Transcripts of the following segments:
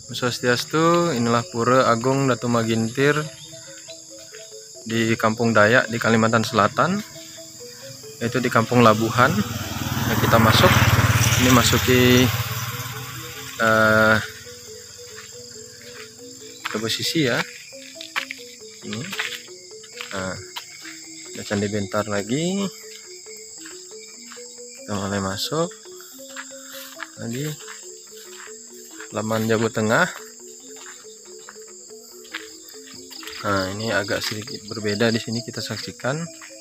Swastiastu, inilah Pura Agung Datu Magintir di Kampung Dayak di Kalimantan Selatan, yaitu di Kampung Labuhan. Nah, kita masuk, ini masuki ke posisi ya. Ini, nah, ada Candi Bentar lagi. Kita mulai masuk. Tadi Laman Jago Tengah. Nah, ini agak sedikit berbeda di sini kita saksikan.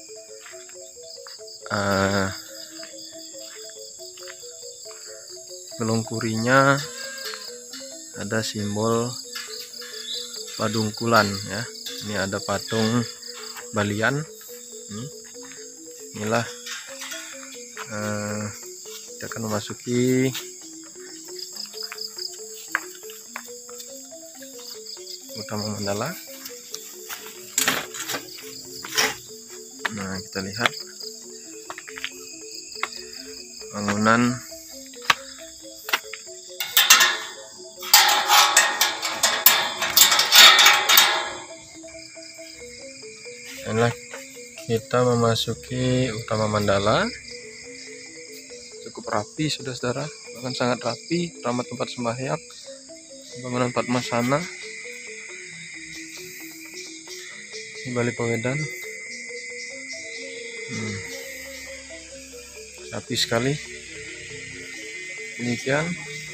Gelungkurinya ada simbol padungkulan ya. Ini ada patung Balian. Inilah kita akan memasuki utama mandala. Nah, kita lihat bangunan inilah kita memasuki utama mandala. Cukup rapi saudara-saudara, bahkan sangat rapi, ramah tempat sembahyang, bangunan Padmasana. Ini Bali Pawedan. Rapi sekali. Demikian